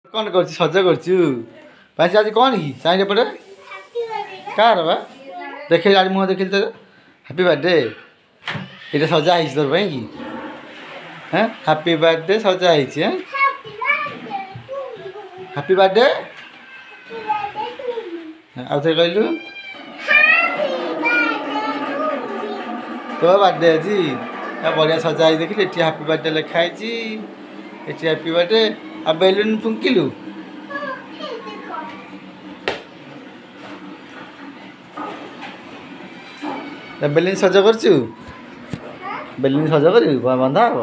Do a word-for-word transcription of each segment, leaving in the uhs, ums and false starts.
कौन कर सज कर आज कौन कि चाहे पटे कार बा देखे आज मुह देख तो हैप्पी बर्थडे ये सजा है तोर कि हाँ हैप्पी बर्थडे सजा है हैप्पी बर्थडे आउ थे कहलु तो बर्थडे आज बढ़िया सजा है देखिए ये हैप्पी बर्थडे लिखाई ये हैप्पी बर्थडे आ बेलून फुंकिलु बेलून सज कर बेलून सज कर बंधा हे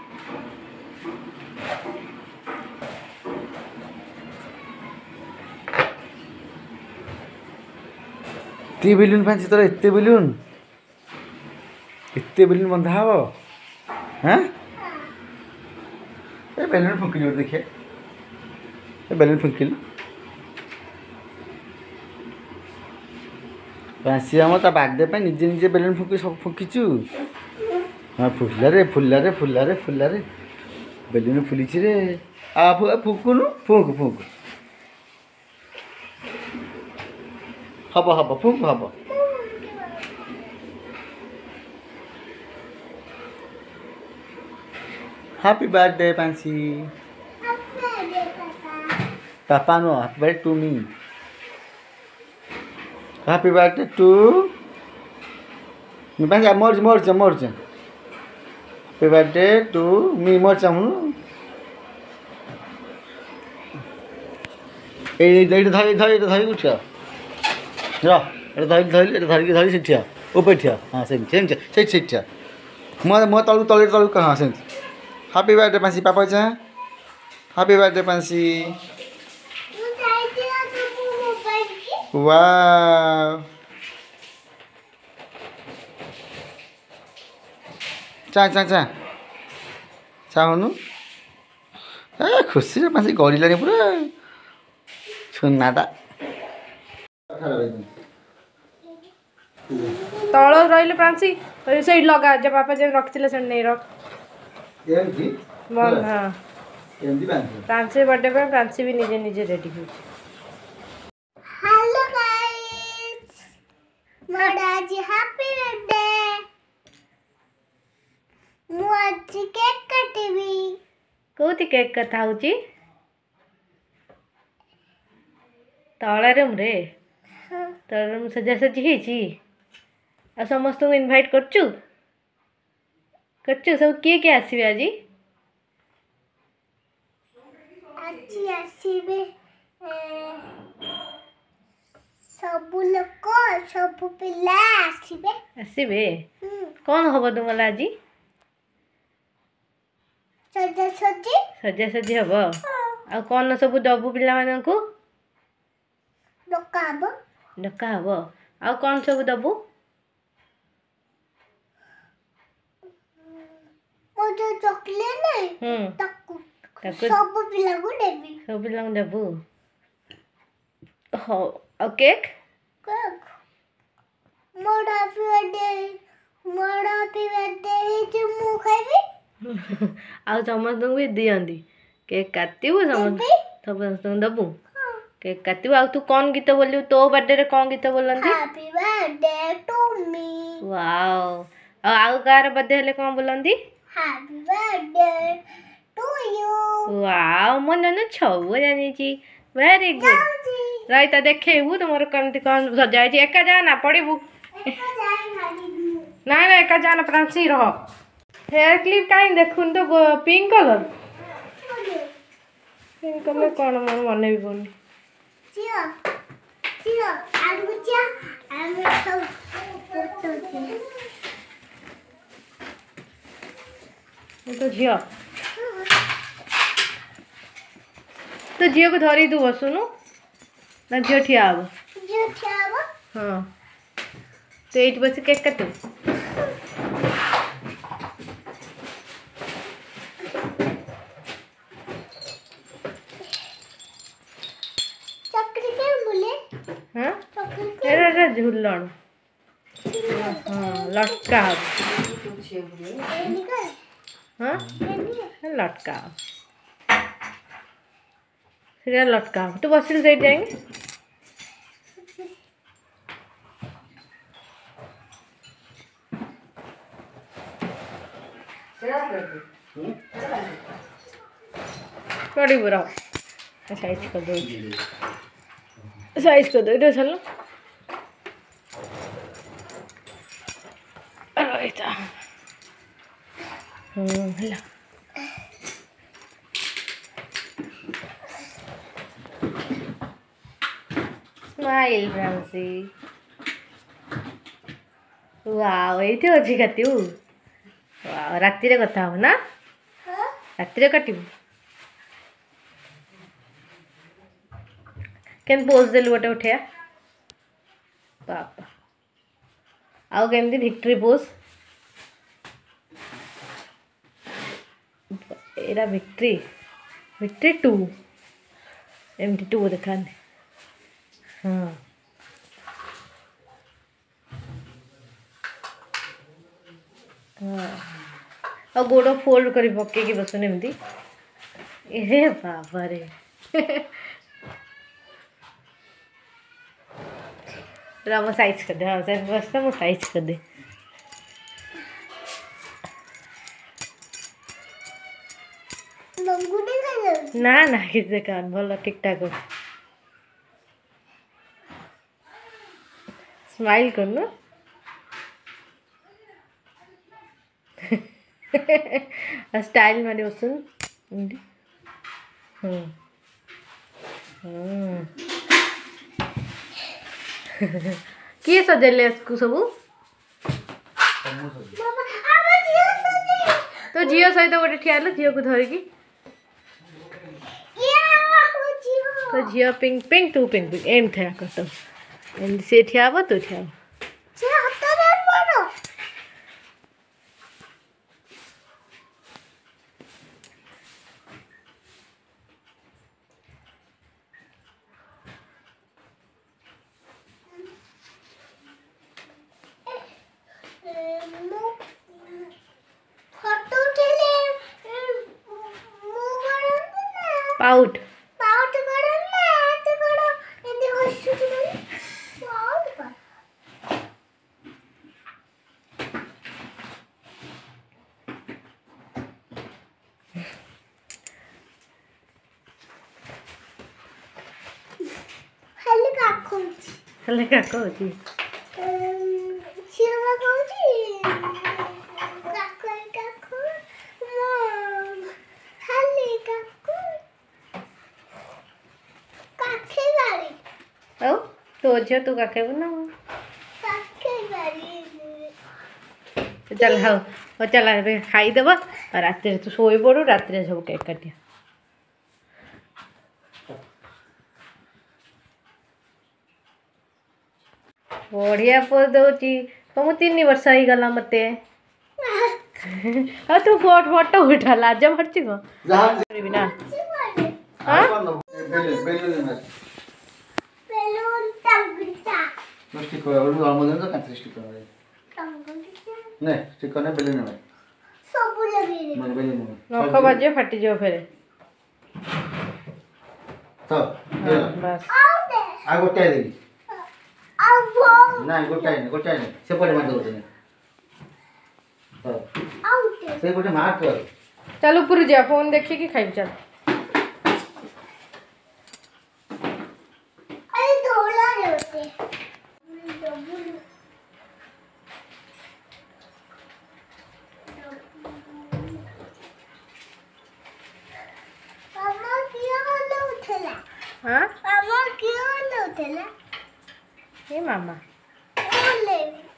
ती बेलून पाँच तोर एत बेलून एत बेलून बंधा हे हाँ ए बेलून फुंकिलु देखिए ए बेलून फुंकिलु पाँची आम ता बर्थडे पे निजे निजे बेलून फुंकी सब फुंकीचु हाँ फुला रे फुला रे फुला रे फुला रे बेलून फुली रे आ फुकुनु फुंक फुंक हम हम फुंक हम हैप्पी बर्थडे पांसी पापा नो happy birthday to me happy birthday to पांसी मोर मोर मोर हैप्पी बर्थडे टू मी मोर हूँ ये धरी धरी धरी धरी उठ धरी धरी धरिकी धरी से ठिया ऊपर ठिया हाँ से से ठिया मो मो तलू तल तलू हाँ से हैप्पी बर्थडे पांसी पापा चा हैप्पी बर्थडे पांसी वाह चा चा चा चाहनु ए खुशी रे पांसी गड़िलानी पूरा सुनाटा तल रही प्रांसी से लगा जब पापा जब रखते से नहीं रख बंद हाँ प्रांसी बर्थडे पे प्रांसी भी निजे निजे रेडी हो हेलो गाइस मोर आज हैप्पी बर्थडे मु आज केक काटिबी कोथि केक कथा होची तला रूम रे तला रूम सजा सजी हेची आ समस्त को इनवाइट करचु करचु सब किए किए आसीबे आजी आज आसीबे सब लोग सब पिला आसीबे आसीबे कौन हबो तुमला आजी सजा सजी सजा सजी हबो आ कौन सब दबु पिला मानन को डका हबो डका हबो आ कौन सब दबु ओ जो चॉकलेट नहीं हम्म ताकू ताकू सब पिला को देबी सब पिला को दबु हो आ केक केक मोर हैप्पी बर्थडे मोर हैप्पी बर्थडे जे मु खाइबी आ समस्त भी दियंदी केक काटिबो समस्त समस्त दबु केक काटिबो आ तू कौन गीत बोलियो तो बर्थडे रे कौन गीत बोलंदी happy birthday to me wow आ आउ कार बर्थडे हेले कौन बोलंदी happy birthday to you wow मन न छौ जानी छी वेरी गुड राइट देखेबू तुमर कमती कौन सजाई छी एका जाना पड़ीबू ना ना एका जाना प्रांसी रह हेयर क्लिप काई देखुन तो पिंक कलर पिंक कलर कौन मन मन भी बोनी चियो चियो आलू चिया आलू सब फोटो दे तो झियो तो झियो को धरी दू बसुनु ना झियो ठिया हबो जो खाबो हां तो एट बस केक काटू चक्री के बोले हां चक्री एरा एरा झुलन हां लटका हबो के निकल हाँ लटका सीधा लटका तू बसिल से जाएंगे बड़ी बुरा साइज कर दो साइज कर दो इधर चलो रहता हम्म हेला स्माइल फ्रांसी वाओ एठी अछि काटिउ वाओ राति रे कथा हो ना राति रे काटिबु केन पोज देलु गोटे उठिया पापा आउ केमती विक्ट्री पोज एरा विक्ट्री विक्ट्री टू एमटी टू देखा हाँ हाँ और गोड़ फोल्ड कर पके बसुन एमती ए बाबा रे राम साइज कर दे हाँ बस वो साइज कर दे ना ना किसी कान भल ठीक ठाक हो स्माइल कर ना स्टाइल मारे बसुन हम्म हम्म किए सजेले इसको सबू तो झील सहित गोटे ठिया झील को धरिकी तो झील पिंक पिंक तू पिंक पिंक एम ठिया कर तो एम से ठिया हब तू ठिया पाउट पाउट करो ना तो करो ये हॉस्पिटल में पाउट कर हेले का खोज हेले का कहती शिवा खोजी काका का खोज मम हेले का औ तो झे तू का खेबू ना चल हाँ और चल खाई देव और रात तू शोई पड़ू रात सब केक काटिया बढ़िया पोज दौची तुम तीन वर्ष हो गला मत तू फोट फोटो उठा लाज मारची ना स्टिक और आमोदन तो काट स्टिक कर ने स्टिक करने बेले ने सब लगे मन बेले ने नख बाजे फाटी जो फेरे तो बस आ गोटे देबी आ वो ना गोटे ने गोटे ने से पड़े मार दो ने तो आउट से गोटे मार कर चल ऊपर जा फोन देखी कि खाई चल अरे धोला होते मामा क्यों न उठला हाँ मामा क्यों न उठला ये मामा ओले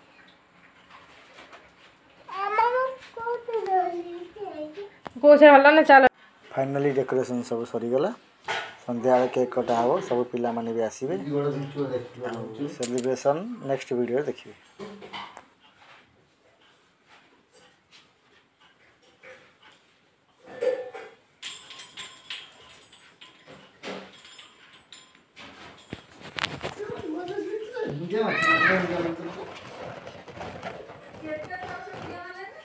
मामा को तो डोली को से हल्ला ना चल फाइनली डेकोरेशन सब सरी गला संध्या केक कटा हो सब पिला माने भी आसीबे सेलिब्रेशन नेक्स्ट वीडियो देखिए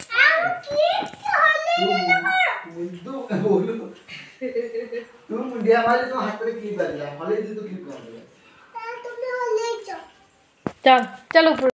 तू मुंडिया मुंडिया मारी तो हाथ में क्लिप लग गया हले दी तो क्लिप कर दे तुमने ले जाओ चल चलो